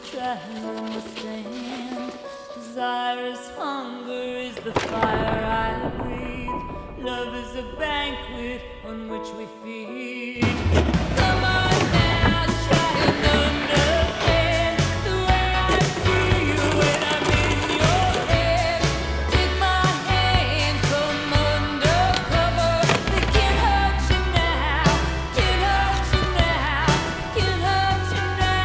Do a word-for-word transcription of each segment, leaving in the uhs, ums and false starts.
try to understand. Desire is hunger, is the fire I breathe. Love is a banquet on which we feed. Come on now, try and understand the way I feel when I'm in your head. Take my hand from under cover. They can't hurt you now, can't hurt you now, can't hurt you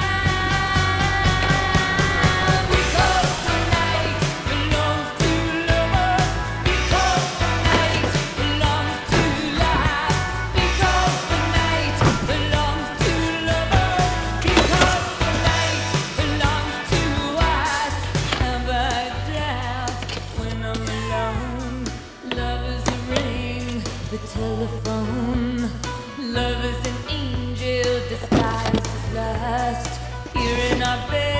now. Because the night belongs to lovers. Because the night belongs to life. Because the night belongs to lovers. Because the night belongs to us. Have I doubt when I'm alone? Love is a ring, the telephone. Love is an angel disguised as lust. Here in our bed.